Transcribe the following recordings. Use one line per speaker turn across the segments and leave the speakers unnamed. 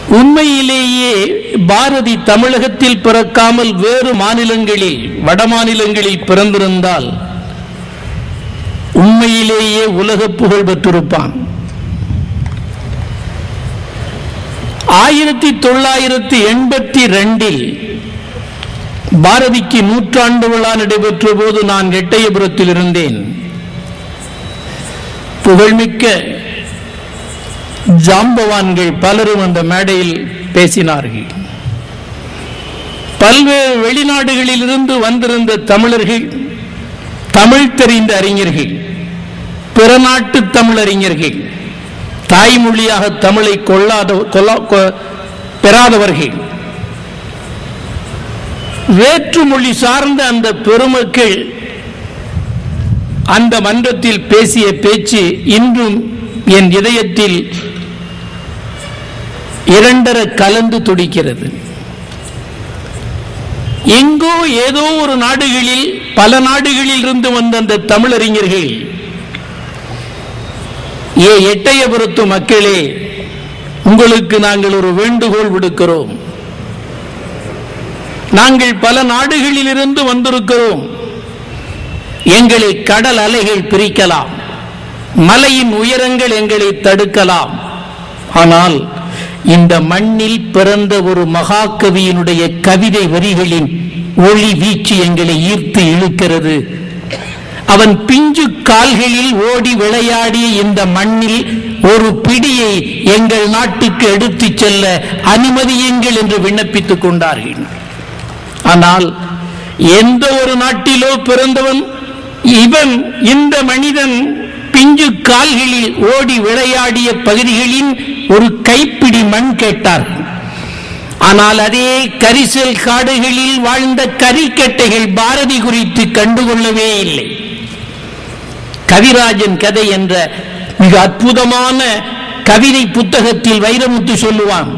உண்மையிலேயே பாரதி தமிழகத்தில் பிறக்காமல் வேறு மாநிலங்களில் வட மாநிலங்களில் பிறந்திருந்தால் உண்மையிலேயே உலக புகழ் பெற்றிருப்பான். 1982 பாரதிக்கு 100 விழா நடைபெற்ற போது நான் எட்டயபுரத்தில் இருந்தேன். புகழ்மிக்க ஜாம்பவான்கள் பலரும் அந்த மேடையில் பேசினார்கள். பல்வேறு வெளிநாடுகளில் இருந்து வந்திருந்த தமிழர்கள், தமிழ் தெரிந்த அறிஞர்கள், பிற நாட்டு தமிழறிஞர்கள், தாய்மொழியாக தமிழை பெறாதவர்கள், வேற்றுமொழி சார்ந்த அந்த பெருமக்கள் அந்த மன்றத்தில் பேசிய பேச்சு இன்றும் என் இதயத்தில் இரண்டர கலந்து துடிக்கிறது. எங்கோ ஏதோ ஒரு நாடுகளில், பல நாடுகளில் இருந்து வந்த அந்த தமிழறிஞர்கள், எட்டயபுரத்து மக்களே, உங்களுக்கு நாங்கள் ஒரு வேண்டுகோள் விடுக்கிறோம். நாங்கள் பல நாடுகளில் இருந்து வந்திருக்கிறோம். எங்களை கடல் அலைகள் பிரிக்கலாம், மலையின் உயரங்கள் எங்களை தடுக்கலாம். ஆனால் இந்த மண்ணில் பிறந்த ஒரு மகாகவியினுடைய கவிதை வரிகளின் ஒளி வீச்சு எங்களை ஈர்த்து இழுக்கிறது. அவன் பிஞ்சு கால்களில் ஓடி விளையாடிய இந்த மண்ணில் ஒரு பிடியை எங்கள் நாட்டுக்கு எடுத்துச் செல்ல அனுமதியுங்கள் என்று விண்ணப்பித்துக் கொண்டார்கள். ஆனால் எந்த ஒரு நாட்டிலோ பிறந்தவன் இவன், இந்த மனிதன் பிஞ்சு கால்களில் ஓடி விளையாடிய பகுதிகளின் ஒரு கைப்பிடி மண் கேட்டார். ஆனால் அதே கரிசல் காடுகளில் வாழ்ந்த கரிக்கட்டைகள் பாரதி குறித்து கண்டுகொள்ளவே இல்லை. கவிராஜன் கதை என்ற மிக அற்புதமான கவிதை புத்தகத்தில் வைரமுத்து சொல்லுவான்,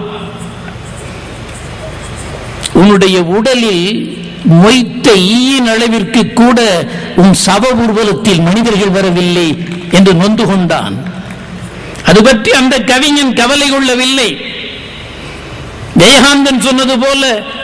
உன்னுடைய உடலில் மொய்த்த ஈயின் அளவிற்கு கூட உன் சவ ஊர்வலத்தில் மனிதர்கள் வரவில்லை என்று நொந்து கொண்டான். அது பற்றி அந்த கவிஞன் கவலை கொள்ளவில்லை. ஜெயகாந்தன் சொன்னது போல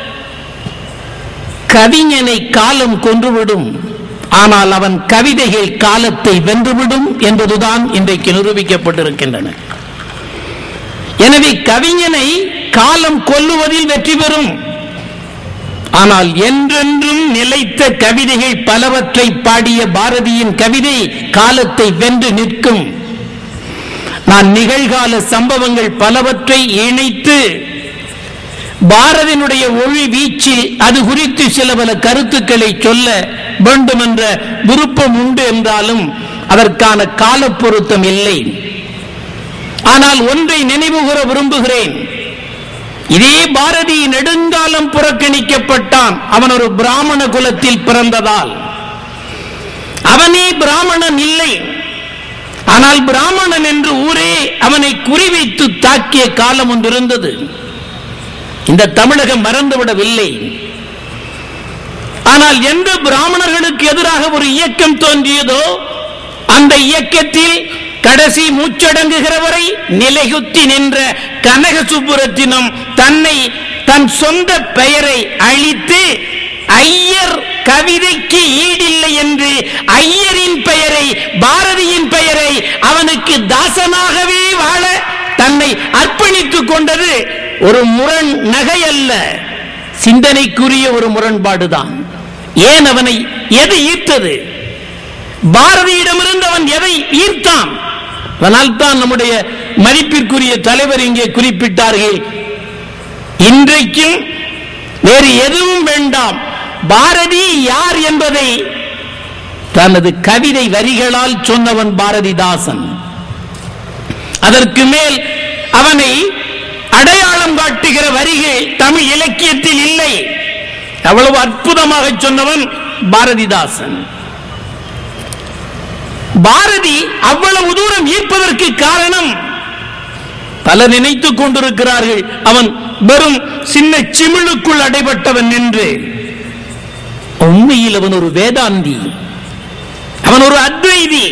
கவிஞனை காலம் கொன்றுவிடும், ஆனால் அவன் கவிதைகள் காலத்தை வென்றுவிடும் என்பதுதான் இன்றைக்கு நிரூபிக்கப்பட்டிருக்கின்றன. எனவே கவிஞனை காலம் கொல்லுவதில் வெற்றி பெறும். ஆனால் என்றென்றும் நிலைத்த கவிதைகள் பலவற்றை பாடிய பாரதியின் கவிதை காலத்தை வென்று நிற்கும். நான் நிகழ்கால சம்பவங்கள் பலவற்றை இணைத்து பாரதியினுடைய ஒளி வீச்சில் அது குறித்து சில பல கருத்துக்களை சொல்ல வேண்டும் என்ற விருப்பம் உண்டு என்றாலும் அதற்கான கால பொருத்தம் இல்லை. ஆனால் ஒன்றை நினைவுகூர விரும்புகிறேன். இதே பாரதி நெடுங்காலம் புறக்கணிக்கப்பட்டான். அவன் ஒரு பிராமண குலத்தில் பிறந்ததால். அவனே பிராமணன் இல்லை, ஆனால் பிராமணன் என்று ஊரே அவனை குறிவைத்து தாக்கிய காலம் ஒன்று இருந்தது. இந்த தமிழகம் மறந்துவிடவில்லை. ஆனால் எந்த பிராமணர்களுக்கு எதிராக ஒரு இயக்கம் தோன்றியதோ அந்த இயக்கத்தில் கடைசி மூச்சடங்குகிற வரை நிலைகுத்தி நின்ற கனக சுப்புரத்தினம் தன் சொந்த பெயரை அழித்து ஐயர் கவிதைக்கு ஈடில்லை என்று ஐயரின் பெயரை, பாரதியின் பெயரை அவனுக்கு தாசனாகவே வாழ தன்னை அர்ப்பணித்துக் கொண்டது ஒரு முரண் நகை அல்ல, சிந்தனைக்குரிய ஒரு முரண்பாடுதான். ஏன் அவனை எது ஈர்த்தது? பாரதியிடமிருந்து அவன் எதை ஈர்த்தான்? அதனால்தான் நம்முடைய மதிப்பிற்குரிய தலைவர் இங்கே குறிப்பிட்டார்கள், இன்றைக்கும் வேறு எதுவும் வேண்டாம், பாரதி யார் என்பதை தனது கவிதை வரிகளால் சொன்னவன் பாரதிதாசன். அதற்கு மேல் அவனை அடையாளம் காட்டுகிற வரிகள் தமிழ் இலக்கியத்தில் இல்லை. அவ்வளவு அற்புதமாக சொன்னவன் பாரதிதாசன். பாரதி அவ்வளவு தூரம் ஈர்ப்பதற்கு காரணம் பலர் நினைத்துக் கொண்டிருக்கிறார்கள் அவன் வெறும் சின்ன சிமிழுக்குள் அடைபட்டவன் என்று. உண்மையில் அவன் ஒரு வேதாந்தி, அவன் ஒரு அத்வைதி.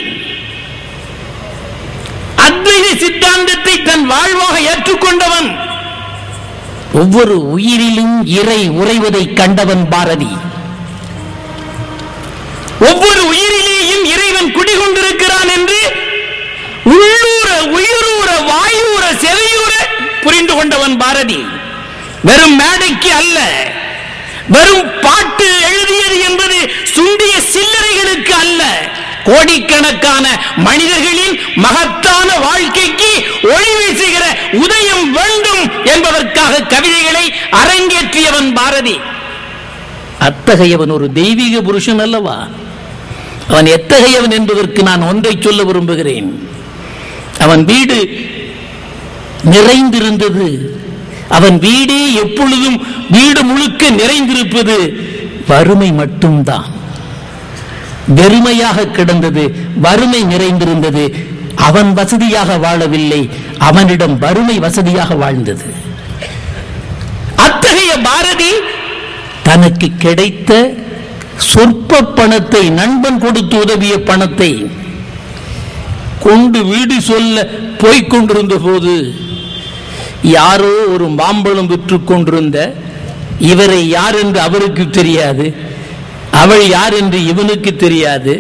அத்வைத சித்தாந்தத்தை தன் வாழ்வாக ஏற்றுக்கொண்டவன். ஒவ்வொரு உயிரிலும் இறை உறைவதை கண்டவன் பாரதி. ஒவ்வொரு உயிரிலேயும் இறைவன் குடிகொண்டிருக்கிறான் என்று உள்ளூர உயிரூர வாயூர செவியூர புரிந்து கொண்டவன் பாரதி. வெறும் மேடைக்கு அல்ல, வெறும் பாட்டு எழுதியது என்பது சுண்டிய சில்லறைகளுக்கு அல்ல, கோடிக்கணக்கான மனிதர்களின் மகத்தான வாழ்க்கைக்கு ஒளி வீசுகிற உதயம் வேண்டும் என்பதற்காக கவிதைகளை அரங்கேற்றியவன் பாரதி. அத்தகையவன் ஒரு தெய்வீக புருஷன் அல்லவா? அவன் எத்தகையவன் என்பதற்கு நான் ஒன்றை சொல்ல விரும்புகிறேன். அவன் வீடு நிறைந்திருந்தது. அவன் வீடே எப்பொழுதும் வீடு முழுக்க நிறைந்திருப்பது வறுமை மட்டும்தான். வெறுமையாக கிடந்தது, வறுமை நிறைந்திருந்தது. அவன் வசதியாக வாழவில்லை, அவனிடம் வறுமை வசதியாக வாழ்ந்தது. அத்தகைய பாரதி தனக்கு கிடைத்த சொற்ப பணத்தை, நண்பன் கொடுத்து உதவிய பணத்தை கொண்டு வீடு சொல்ல போய்கொண்டிருந்த போது யாரோ ஒரு மாம்பழம் விற்று கொண்டிருந்த இவரை யார் என்று அவருக்கு தெரியாது, அவள் யார் என்று இவனுக்கு தெரியாது.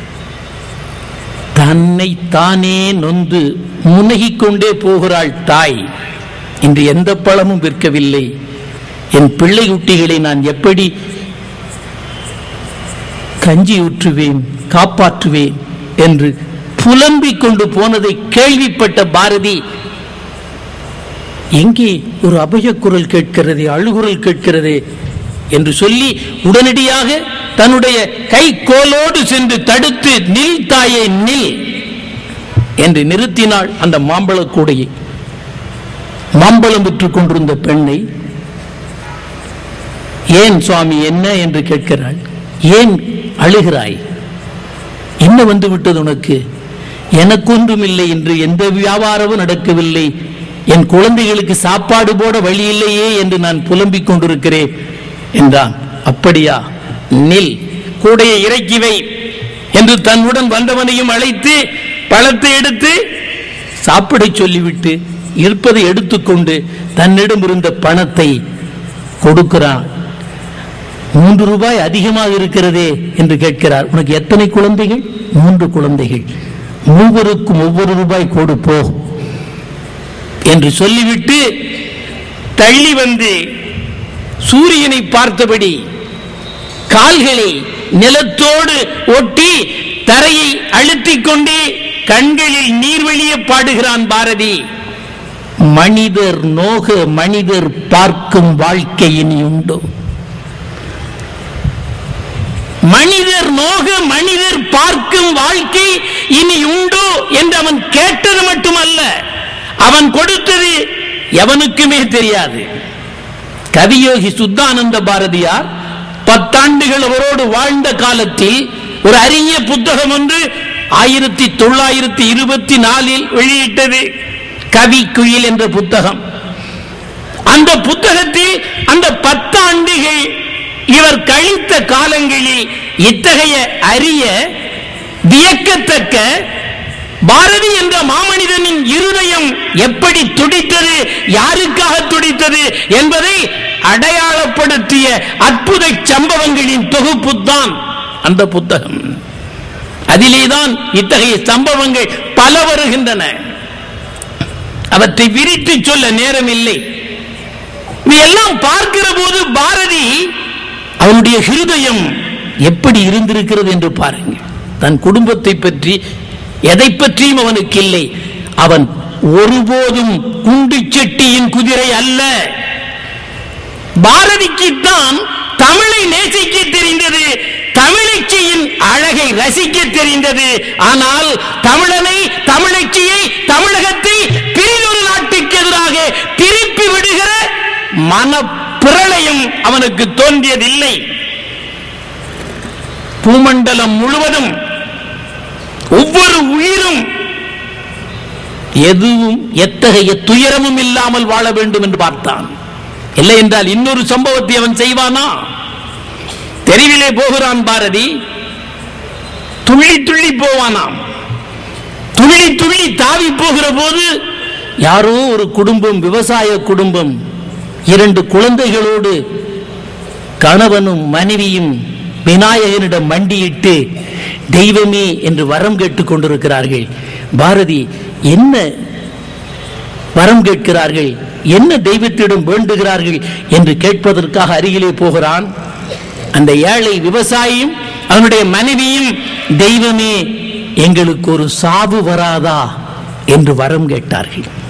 தன்னை தானே நொந்து முனகிக் கொண்டே போகிறாள் தாய். இன்று எந்த பழமும் விற்கவில்லை, என் பிள்ளை குட்டிகளை நான் எப்படி கஞ்சி ஊற்றுவேன், காப்பாற்றுவேன் என்று புலம்பிக் கொண்டு போனதை கேள்விப்பட்ட பாரதி, எங்கே ஒரு அபய குரல் கேட்கிறதே, அழுகுரல் கேட்கிறதே என்று சொல்லி உடனடியாக தன்னுடைய கை கோலோடு சென்று தடுத்து, நில் தாயே நில் என்று நிறுத்தினாள் அந்த மாம்பழ கூடையை. மாம்பழம் விற்றுக் கொண்டிருந்த பெண்ணை, ஏன் சுவாமி என்ன என்று கேட்கிறாள். ஏன் அழுகிறாய்? என்ன வந்து விட்டது உனக்கு? எனக்கொன்றும் இல்லை, என்று எந்த வியாபாரமும் நடக்கவில்லை, என் குழந்தைகளுக்கு சாப்பாடு போட வழி இல்லையே என்று நான் புலம்பிக் கொண்டிருக்கிறேன் என்றான். அப்படியா, நில், கூடையை இறக்கி வை என்று தன்னுடன் வந்தவனையும் அழைத்து பழத்தை எடுத்து சாப்பிட சொல்லிவிட்டு இருப்பதை எடுத்துக்கொண்டு தன்னிடம் இருந்த பணத்தை கொடுக்கிறான். 3 ரூபாய் அதிகமாக இருக்கிறதே என்று கேட்கிறார். உனக்கு எத்தனை குழந்தைகள்? 3 குழந்தைகள். மூவருக்கும் ஒவ்வொரு ரூபாய் கொடுப்போ என்று சொல்லிவிட்டு தள்ளி வந்து சூரியனை பார்த்தபடி கால்களை நிலத்தோடு ஒட்டி தரையை அழுத்திக் கொண்டே கண்களில் நீர்வழிய பாடுகிறான் பாரதி. மனிதர் நோக மனிதர் பார்க்கும் வாழ்க்கை இனி உண்டோ? மனிதர் நோக மனிதர் பார்க்கும் வாழ்க்கை இனி உண்டோ என்று அவன் கேட்டது மட்டுமல்ல, அவன் கொடுத்தது எவனுக்குமே தெரியாது. கவியோகி சுத்தானந்த பாரதியார் 10 ஆண்டுகள் அவரோடு வாழ்ந்த காலத்தில் ஒரு அரிய புத்தகம் ஒன்று 1924 வெளியிட்டது, கவி குயில் என்ற புத்தகம். அந்த புத்தகத்தில் அந்த 10 ஆண்டுகள் இவர் கழித்த காலங்களில் இத்தகைய அரிய வியக்கத்தக்க பாரதி என்ற மாமனிதனின் இருதயம் எப்படி துடித்தது, யாருக்காக துடித்தது என்பதை அடையாளப்படுத்திய அற்புத சம்பவங்களின் தொகுப்புத்தான் அந்த புத்தகம். அதிலேதான் இத்தகைய சம்பவங்கள் பல வருகின்றன. அவற்றை விரித்து சொல்ல நேரம் இல்லை. எல்லாம் பார்க்கிற போது பாரதி அவனுடைய ஹிருதயம் எப்படி இருந்திருக்கிறது என்று பாருங்கள். தன் குடும்பத்தை பற்றி எதை பற்றியும் அவனுக்கு இல்லை. அவன் ஒருபோதும் குண்டு செட்டியின் குதிரை அல்ல. பாரதிக்குத்தான் தமிழை நேசிக்க தெரிந்தது, தமிழச்சியின் அழகை ரசிக்க தெரிந்தது. ஆனால் தமிழனை, தமிழச்சியை, தமிழகத்தை பிரிதொரு நாட்டுக்கு எதிராக திருப்பி விடுகிற மனப்பிரளயம் அவனுக்கு தோன்றியதில்லை. பூமண்டலம் முழுவதும் ஒவ்வொரு உயிரும் எதுவும் எத்தகைய துயரமும் இல்லாமல் வாழ வேண்டும் என்று பார்த்தான். இல்லை என்றால் இன்னொரு சம்பவத்தை அவன் செய்வானா? தெருவிலே போகிறான் பாரதி, துள்ளி துள்ளி போவானாம். துள்ளி துள்ளி தாவி போகிற போது யாரோ ஒரு குடும்பம், விவசாய குடும்பம், 2 குழந்தைகளோடு கணவனும் மனைவியும் விநாயகனிடம் மண்டியிட்டு தெய்வமே என்று வரம் கேட்டுக் கொண்டிருக்கிறார்கள். பாரதி என்ன வரம் கேட்கிறார்கள், என்ன தெய்வத்திடம் வேண்டுகிறார்கள் என்று கேட்பதற்காக அருகிலே போகிறான். அந்த ஏழை விவசாயியும் அவனுடைய மனைவியும் தெய்வமே எங்களுக்கு ஒரு சாவு வராதா என்று வரம் கேட்டார்கள்.